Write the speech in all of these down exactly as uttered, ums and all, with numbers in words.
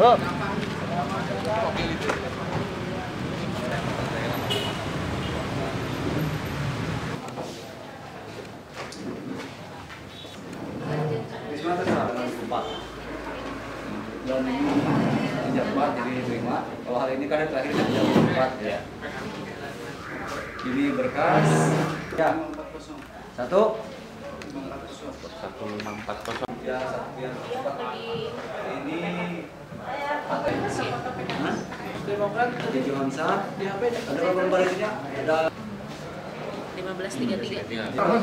Bro. Dan jam empat jadi terima. Kalau hari ini kan yang terakhir jam empat ya. Ini berkas. Ya. Satu. satu lima empat nol. Ya, satu yang ini Demokrat di Johansa. Ada nomor barisnya? Ada lima belas tiga puluh tiga.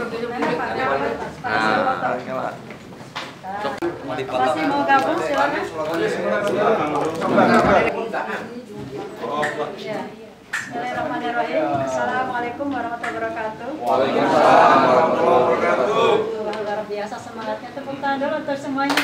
Nah, masih mau gabung silakan. Bismillahirrahmanirrahim. Assalamualaikum warahmatullahi wabarakatuh. Waalaikumsalam warahmatullahi wabarakatuh. Luar biasa semangatnya, tepuk tangan dulu untuk semuanya.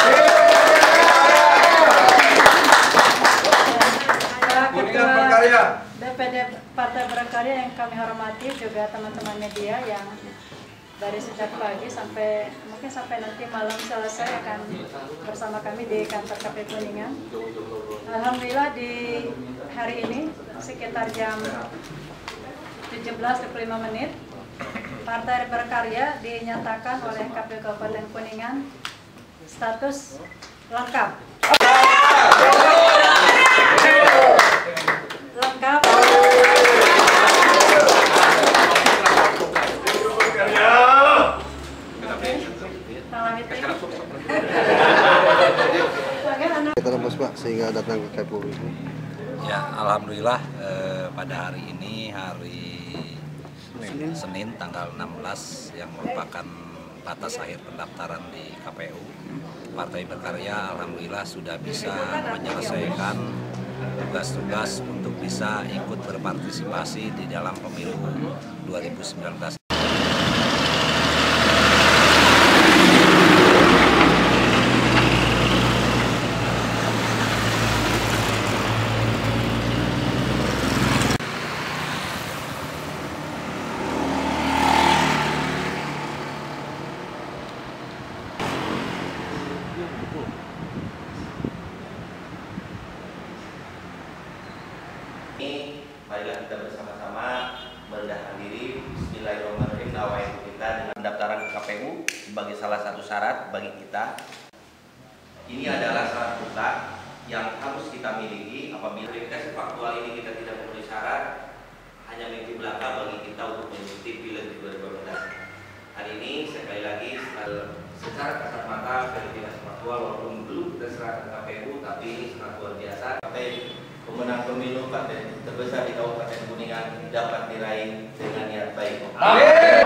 Ketua D P D Partai Berkarya yang kami hormati, juga teman-teman media yang dari sejak pagi sampai mungkin sampai nanti malam selesai akan bersama kami di kantor K P U Kuningan. Alhamdulillah di hari ini sekitar jam tujuh belas dua puluh lima menit Partai Berkarya dinyatakan oleh K P U Kabupaten Kuningan status lengkap. Lengkap. Kita tembus Pak sehingga datang ke K P U ini. Ya, alhamdulillah eh, pada hari ini hari Senin. Senin tanggal enam belas yang merupakan batas akhir pendaftaran di K P U. Partai Berkarya alhamdulillah sudah bisa menyelesaikan tugas-tugas untuk bisa ikut berpartisipasi di dalam pemilu dua ribu sembilan belas. Ini marilah kita bersama-sama merendahkan diri. Bismillahirrahmanirrahim. Nawaitu kita dengan pendaftaran ke K P U sebagai salah satu syarat bagi kita. Ini adalah syarat mutlak yang harus kita miliki. Apabila verifikasi faktual ini kita tidak memenuhi syarat, hanya mimpi belaka bagi kita untuk mengikuti pileg dua ribu dua belas. Hari ini sekali lagi secara kasat mata verifikasi faktual walaupun belum kita serahkan K P U, tapi ini sangat luar biasa. Pemenang pemilu Partai terbesar di Kabupaten Kuningan dapat diraih dengan niat baik. Amin.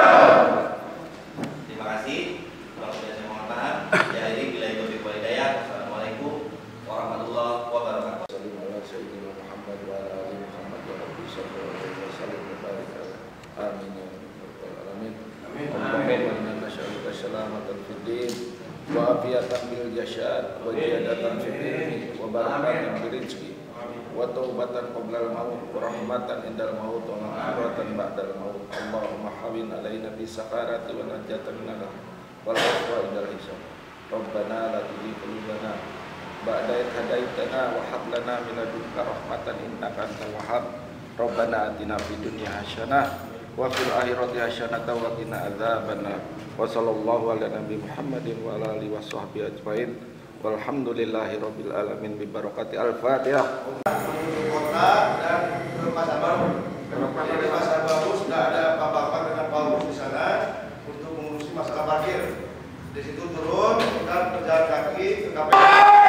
Terima kasih. Kalau sudah saya mohon maaf. Jadi bila itu hidayah. Assalamualaikum warahmatullahi wabarakatuh. Amin. Wa afiatan bil jasad wa ziyadatan fil ilmi wa barakatan fil rizqi wa taubatan qabla al maut wa rahmatan indal maut wa maghfiratan ba'dal maut. Allahumma hawin alaina bis sakarati wa najatan minal wal afwa indal hisab. Rabbana la tuzigh qulubana ba'da idh hadaitana wa hab lana min ladunka rahmatan innaka antal wahhab. Rabbana atina fid dunya hasanah wa fil akhirati hasanah wa qina adzabannar. Wa sallallahu ala nabi Muhammadin wa ala alihi wa sahbihi ajmain. Walhamdulillahi rabbil alamin bi barakati al-Fatihah. Kota dan ke Pasar Baru. Di Pasar Baru sudah ada Bapak dengan Paulus di sana untuk mengurusi masalah parkir. Di situ turun dan berjalan kaki ke K P U.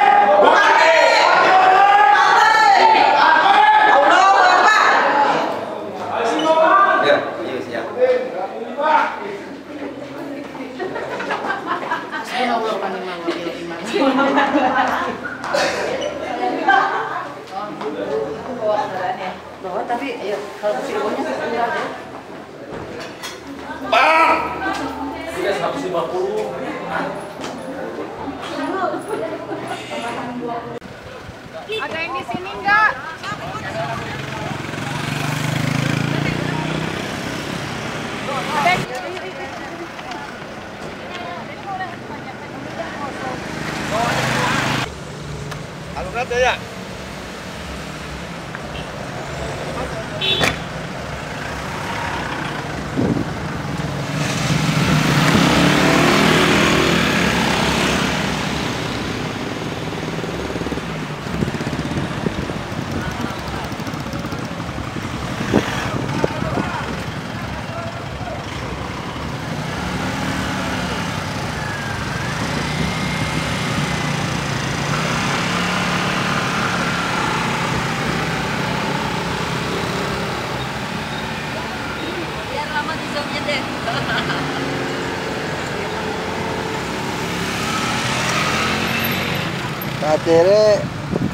Bawa tapi ayo kalau ke Cirebonnya sebentar ya. Bang! Sudah seratus lima puluh. Ada yang di sini enggak? Ada yang Akhirnya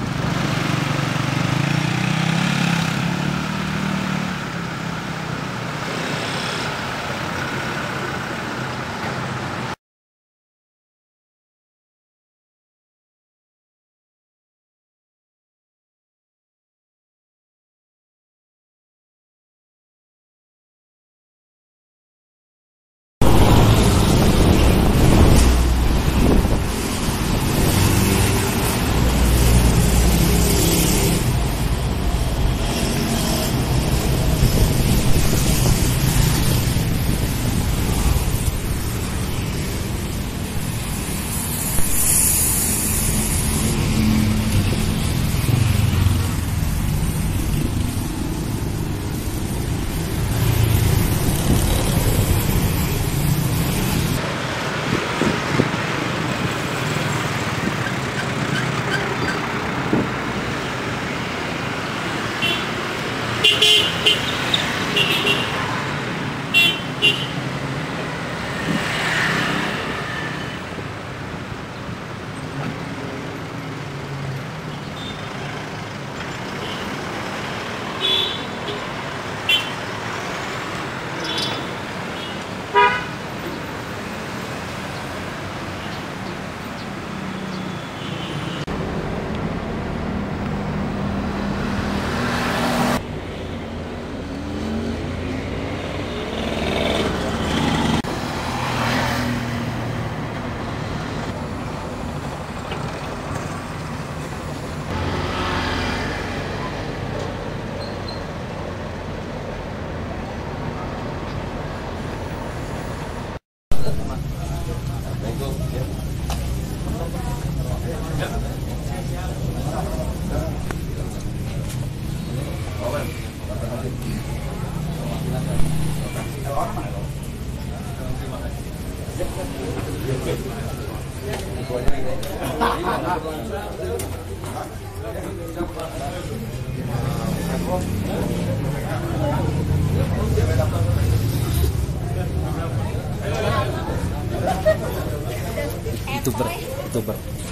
YouTuber, YouTuber.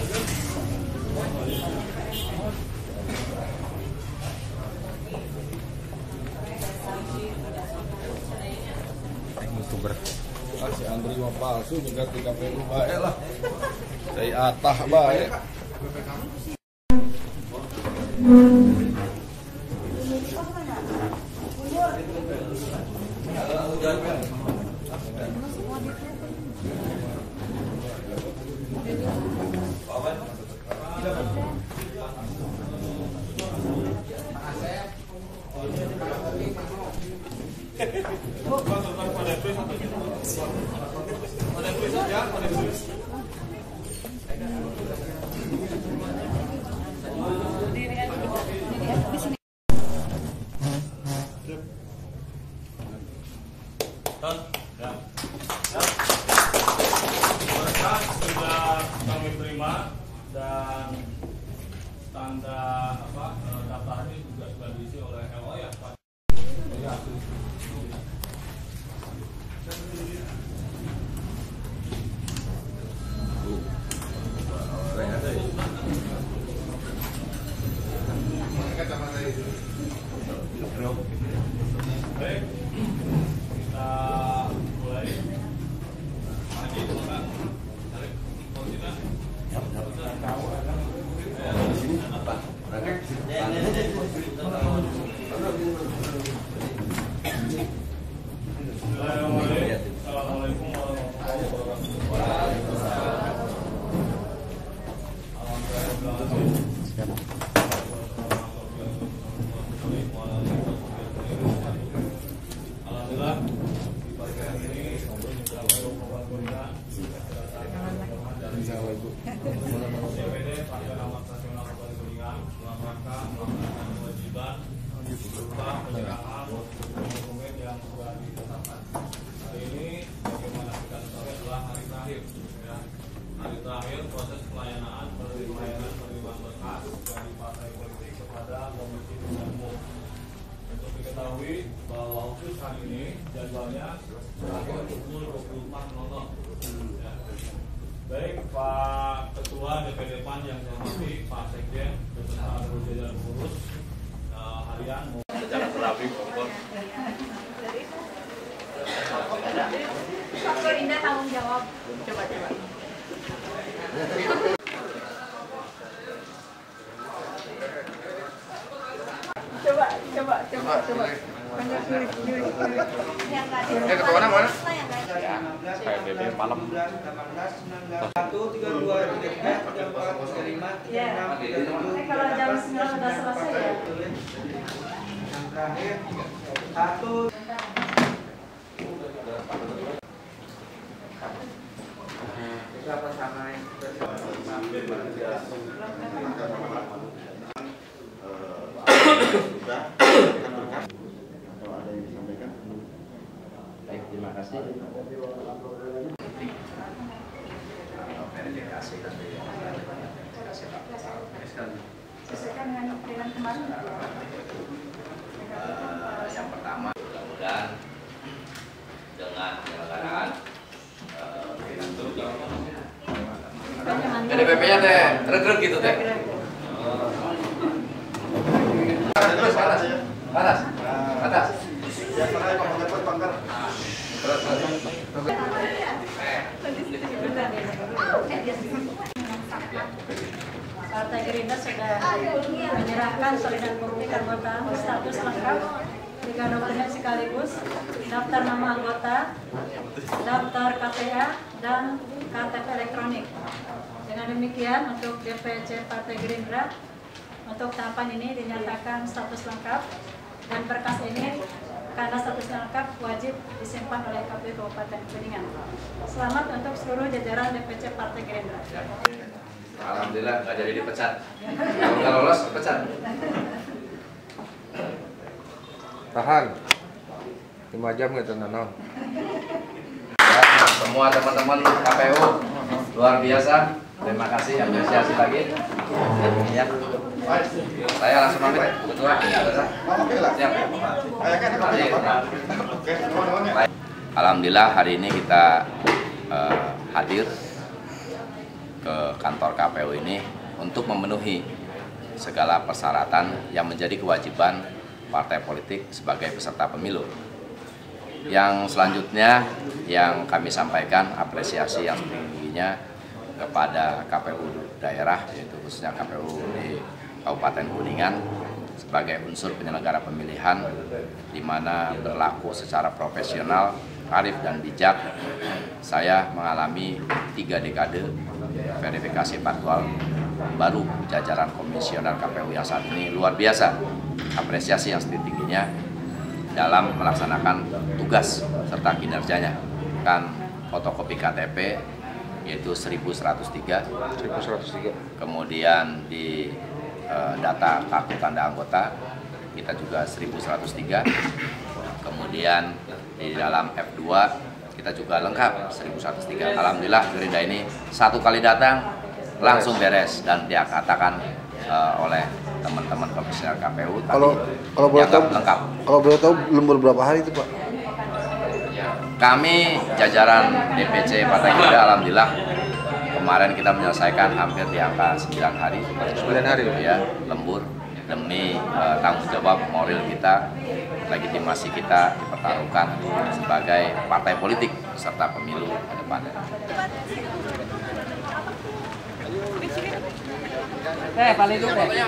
YouTuber. Ah, si Andri mah palsu juga di K P U bae lah. Dari atah bae. Sudah kami terima dan tanda apa daftar ini juga sudah diisi oleh L O ya Pak. Baik, kita mulai. Maju, Pak. Tarik posisinya. Sini apa? Assalamualaikum warahmatullahi wabarakatuh. mereka melaksanakan kewajiban berupa penyerahan dokumen yang sudah ditetapkan. Hari ini bagaimana kita ketahui adalah hari terakhir, ya. Hari terakhir proses pelayanan pelayanan penerimaan berkas dari partai politik kepada Komisi Pemilihan Umum. Untuk diketahui bahwa khusus hari ini jadwalnya berakhir pukul dua puluh empat nol nol. Ya. Baik Pak Ketua D P D PAN yang saya hormati, Pak Sekjen beserta seluruh jajaran pengurus uh, harian secara terapi pokok. Pak Indah tanggung jawab. Coba coba. Coba coba coba coba. Banyak kiri kiri kiri. Eh ketuanya mana? Ya. Kayak D P malam. Satu tiga dua tiga tiga tiga empat tiga lima tiga enam tiga tujuh. Kalau jam sembilan sudah selesai ya. Yang terakhir satu. Berapa sama yang Baik, terima kasih. Verifikasi tadi verifikasi Sesuaikan dengan dengan kemarin. yang pertama, mudah-mudahan dengan penyelenggaraan P D P P-nya teh reg-reg gitu teh. Terus panas, panas, atas. Partai Gerindra sudah menyerahkan solidan politik anggota status lengkap, tiga dokumen sekaligus, daftar nama anggota, daftar K T A, dan K T P elektronik. Dengan demikian untuk D P C Partai Gerindra untuk tahapan ini dinyatakan status lengkap, dan berkas ini karena statusnya lengkap wajib disimpan oleh K P U Kabupaten Kuningan. Selamat untuk seluruh jajaran D P C Partai Gerindra. Alhamdulillah nggak jadi dipecat. Kalau nggak lolos dipecat. Tahan lima jam gitu Nano. Semua teman-teman K P U luar biasa. Terima kasih, apresiasi lagi. Ya. Saya langsung pamit, Ketua. Siap. Alhamdulillah hari ini kita uh, hadir ke kantor K P U ini untuk memenuhi segala persyaratan yang menjadi kewajiban partai politik sebagai peserta pemilu. Yang selanjutnya yang kami sampaikan apresiasi yang setinggi-tingginya kepada K P U daerah, yaitu khususnya K P U di Kabupaten Kuningan sebagai unsur penyelenggara pemilihan, di mana berlaku secara profesional, arif dan bijak. Saya mengalami tiga dekade verifikasi faktual, baru jajaran komisioner K P U yang saat ini luar biasa. Apresiasi yang setinggi-tingginya dalam melaksanakan tugas serta kinerjanya. Kan fotokopi K T P yaitu seribu seratus tiga, kemudian di e, data kartu tanda anggota kita juga seribu seratus tiga, kemudian di dalam F dua kita juga lengkap seribu seratus tiga. Alhamdulillah Gerindra ini satu kali datang langsung beres dan dia katakan e, oleh teman-teman komisioner K P U kalau kalau boleh tahu lengkap. Kalau boleh tahu belum beberapa hari itu Pak? Kami jajaran D P C Partai Gerindra alhamdulillah kemarin kita menyelesaikan hampir di angka sembilan hari. sembilan hari ya, lembur demi uh, tanggung jawab moral kita, legitimasi kita dipertaruhkan sebagai partai politik serta pemilu ke depan. Eh, paling itu deh.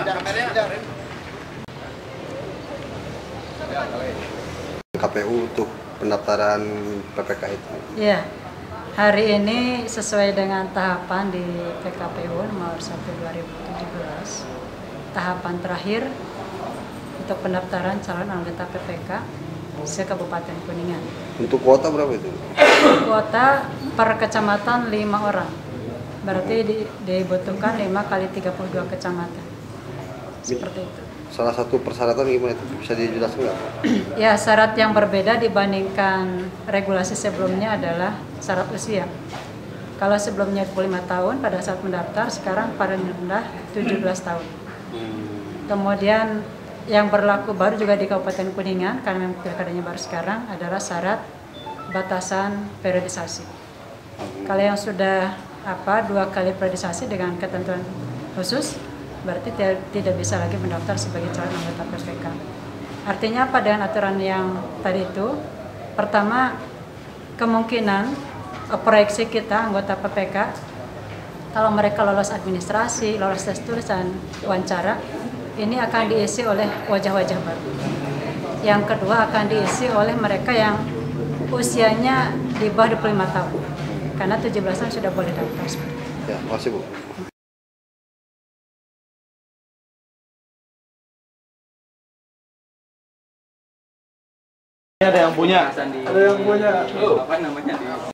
K P U untuk pendaftaran P P K itu. Ya, hari ini sesuai dengan tahapan di P K P U nomor satu dua ribu tujuh belas, tahapan terakhir untuk pendaftaran calon anggota P P K se-Kabupaten Kuningan. Untuk kuota berapa itu? Kuota per kecamatan lima orang, berarti di, dibutuhkan lima kali tiga puluh dua kecamatan. seperti itu. Salah satu persyaratan gimana itu? Bisa dijelaskan nggak? Ya, syarat yang berbeda dibandingkan regulasi sebelumnya adalah syarat usia. Kalau sebelumnya dua puluh lima tahun pada saat mendaftar, sekarang paling rendah tujuh belas tahun. Kemudian yang berlaku baru juga di Kabupaten Kuningan, karena memang pilkadanya baru sekarang, adalah syarat batasan periodisasi. Kalau yang sudah apa dua kali periodisasi dengan ketentuan khusus, berarti tidak bisa lagi mendaftar sebagai calon anggota P P K. Artinya apa dengan aturan yang tadi itu? Pertama, kemungkinan proyeksi kita anggota P P K, kalau mereka lolos administrasi, lolos tes tulisan, wawancara, ini akan diisi oleh wajah-wajah baru. Yang kedua akan diisi oleh mereka yang usianya di bawah dua puluh lima tahun, karena tujuh belas tahun sudah boleh daftar. Ya, makasih Bu. Ada yang punya, ada yang punya. Apa namanya?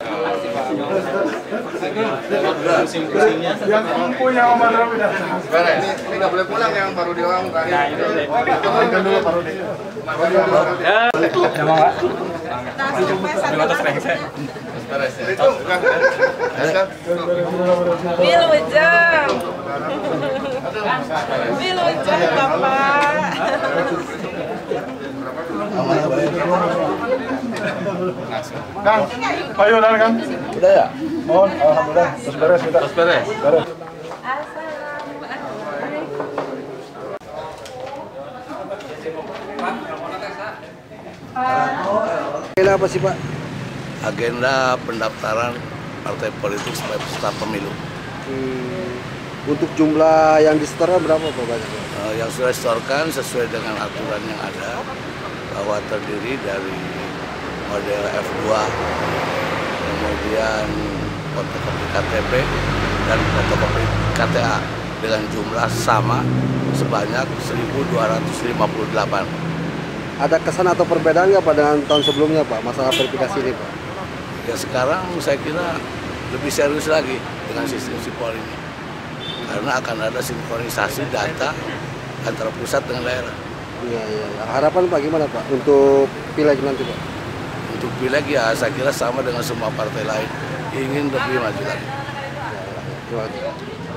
Yang punya Omar Rafi. Beres. Ini nggak boleh pulang yang baru diulang tadi. Nah, itu dulu baru di. Ya, emang Pak. Terima kasih. Beres. Itu kan. Wilujeng. Wilujeng Bapak. Kang, payunan Kang? Udah ya? Mohon, alhamdulillah. Terus beres kita. Terus beres. Beres. Agenda apa sih Pak? Agenda pendaftaran partai politik sebagai peserta pemilu. Hmm, untuk jumlah yang disetorkan berapa Pak banyak? Uh, yang sudah disetorkan sesuai dengan aturan yang ada, bahwa terdiri dari model F dua, kemudian fotokopi K T P dan fotokopi K T A dengan jumlah sama sebanyak seribu dua ratus lima puluh delapan. Ada kesan atau perbedaan nggak Pak dengan tahun sebelumnya Pak, masalah verifikasi ini Pak? Ya sekarang saya kira lebih serius lagi dengan sistem sipol ini, karena akan ada sinkronisasi data antara pusat dengan daerah. Iya, iya. Harapan Pak gimana Pak untuk pileg nanti Pak? Untuk pileg ya saya kira sama dengan semua partai lain, ingin lebih maju lagi. Terima kasih.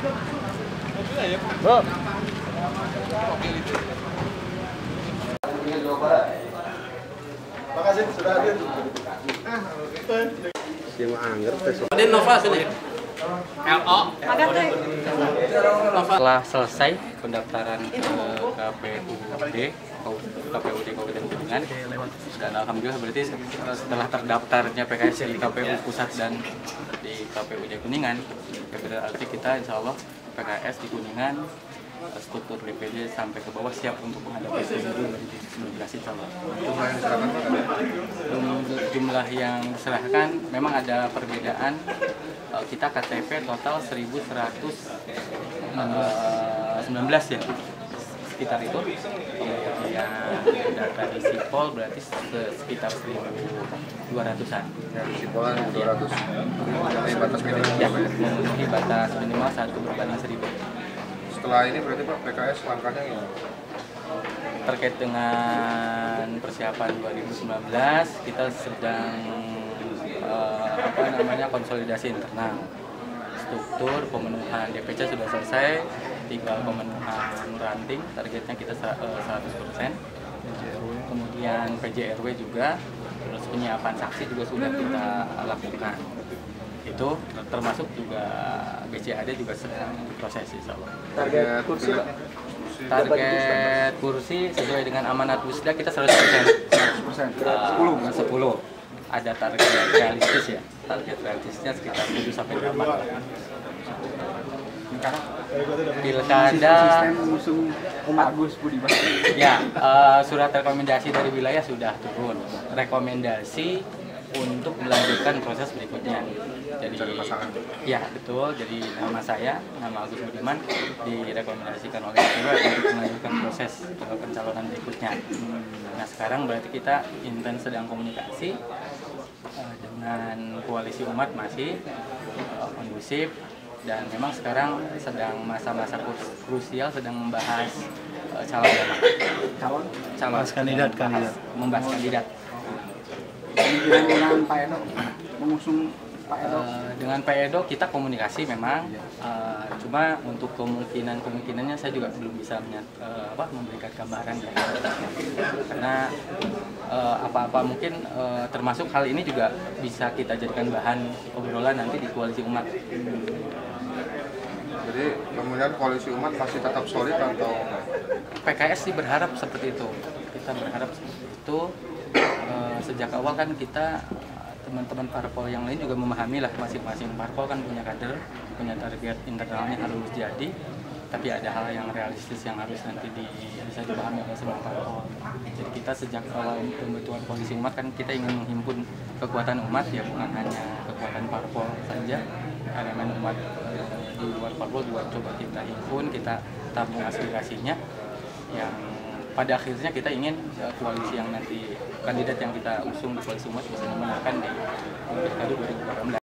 Makasih sudah hadir. Siapa anggar tes? Ada Nova sini. L O. Setelah selesai pendaftaran ke K P U D, K P U D Kabupaten Kuningan, dan alhamdulillah berarti setelah terdaftarnya P K S di K P U Pusat dan di K P U D Kuningan, berarti kita insya Allah P K S di Kuningan struktur D P D sampai ke bawah siap untuk menghadapi pemilu dua ribu sembilan belas insya Allah. Jumlah yang diserahkan memang ada perbedaan. Kita K T P total seribu seratus sembilan belas ya, sekitar itu. Kemudian data di Sipol berarti sekitar seribu dua ratusan. Sipolan dua ratus. Memenuhi batas minimal. Ya, memenuhi batas minimal satu berbanding seribu. Setelah ini berarti Pak P K S langkahnya ya? Terkait dengan persiapan dua ribu sembilan belas, kita sedang uh, apa namanya konsolidasi internal. Struktur pemenuhan D P C sudah selesai, tinggal pemenuhan ranting, targetnya kita seratus persen. Kemudian P J R W juga, terus penyiapan saksi juga sudah kita lakukan. Itu termasuk juga B C A D juga sedang diproses insya Allah. Target kursi Pak? Target kursi sesuai dengan amanat Pusda kita seratus persen. seratus persen. sepuluh. sepuluh. Ada target realistis ya. Target realistisnya sekitar tujuh sampai delapan. Pilkada mengusung umat Gus Budi Mas. Ya, uh, surat rekomendasi dari wilayah sudah turun. Rekomendasi untuk melanjutkan proses berikutnya. Jadi, ya betul. Jadi nama saya, nama Agus Budiman, direkomendasikan oleh P W untuk melanjutkan proses pencalonan berikutnya. Nah sekarang berarti kita intens sedang komunikasi uh, dengan koalisi umat masih uh, kondusif. dan memang sekarang sedang masa-masa krusial, sedang membahas uh, calon calon calon kandidat kandidat membahas kandidat dengan Pak Edo mengusung Pak Edo. Uh, dengan Pak Edo kita komunikasi memang, uh, cuma untuk kemungkinan kemungkinannya saya juga belum bisa menyat, uh, apa, memberikan gambaran ya. Karena apa-apa uh, mungkin uh, termasuk hal ini juga bisa kita jadikan bahan obrolan nanti di koalisi umat. Jadi kemudian koalisi umat masih tetap solid atau? P K S sih berharap seperti itu. Kita berharap seperti itu. Uh, sejak awal kan kita teman-teman parpol yang lain juga memahami lah, masing-masing parpol kan punya kader, punya target internalnya harus jadi, tapi ada hal yang realistis yang harus nanti di, bisa dipahami oleh semua parpol. Jadi kita sejak awal pembentukan koalisi umat kan kita ingin menghimpun kekuatan umat, ya bukan hanya kekuatan parpol saja, elemen umat eh, di luar parpol juga coba kita himpun, kita tabung aspirasinya, yang pada akhirnya kita ingin uh, koalisi yang nanti kandidat yang kita usung di koalisi umat bisa memenangkan di Pilkada dua ribu delapan belas.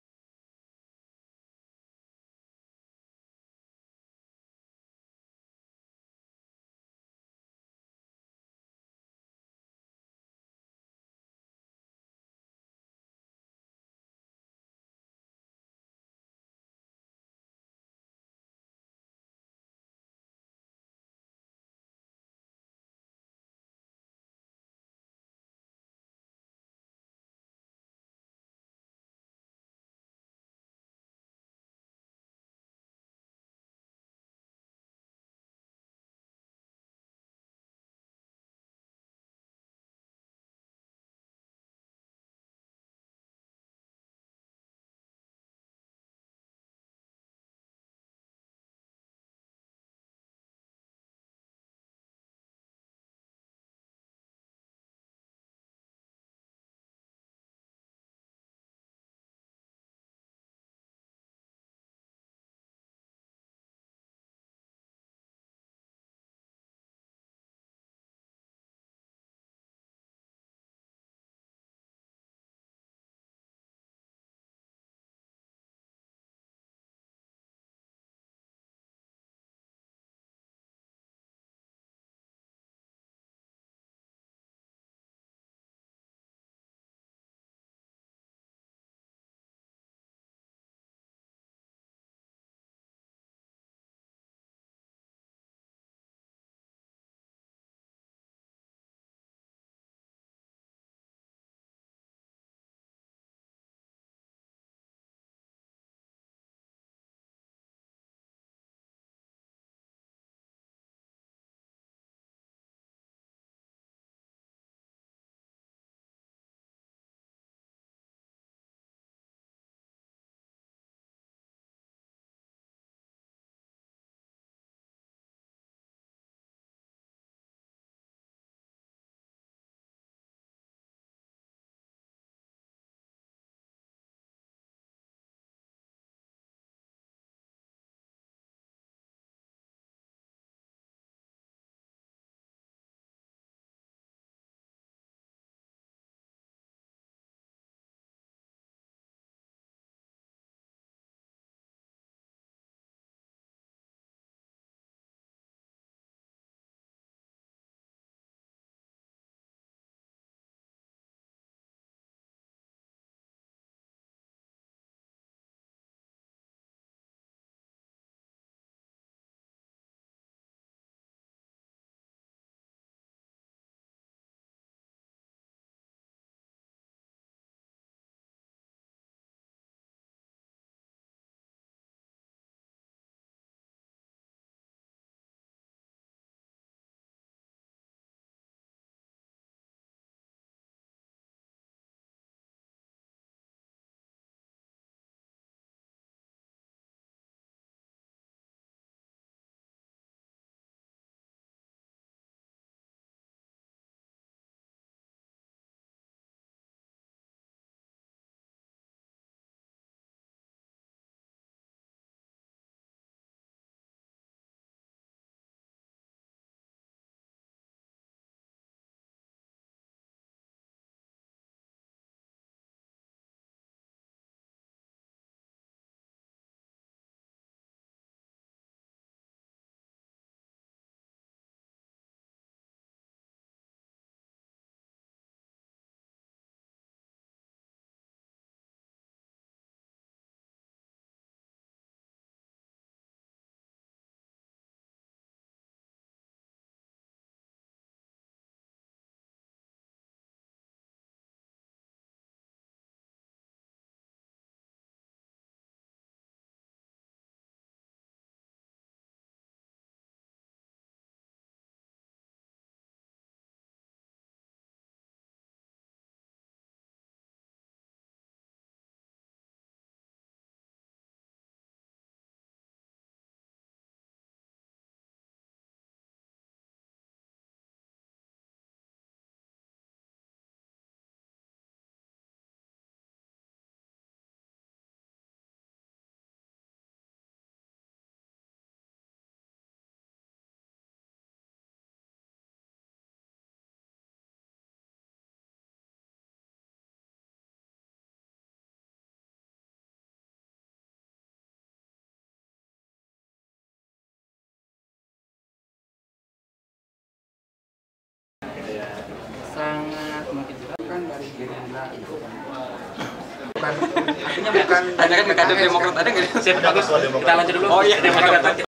Artinya bukan dari kader Demokrat ada nggak? Saya bagus. Kita lanjut dulu. Oh iya, Demokrat.